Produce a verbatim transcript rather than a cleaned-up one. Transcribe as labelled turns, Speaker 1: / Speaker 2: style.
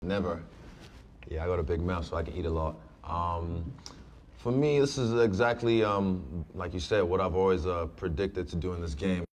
Speaker 1: Never. Yeah, I got a big mouth, so I can eat a lot. Um, for me, this is exactly, um, like you said, what I've always uh, predicted to do in this game.